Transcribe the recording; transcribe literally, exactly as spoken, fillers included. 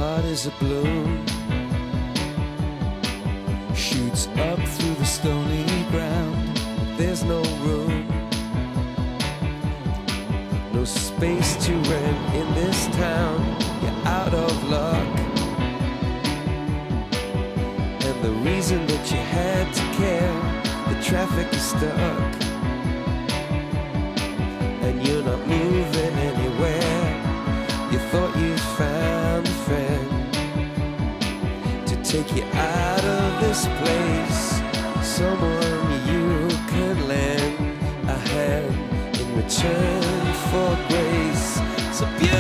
heart is a bloom, shoots up through the stony ground. There's no room, no space to rent in this town. You're out of luck, and the reason that you had to care, the traffic is stuck, and you're not moving anywhere. You thought you'd found a friend to take you out of this place, someone you can lend a hand in return for grace. So beautiful.